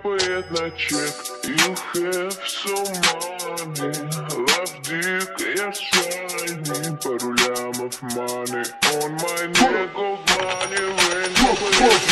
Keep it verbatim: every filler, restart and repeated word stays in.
капает на чек. You have so money, love dick, я shiny. Пару лямов money on my neck, gold money, rain.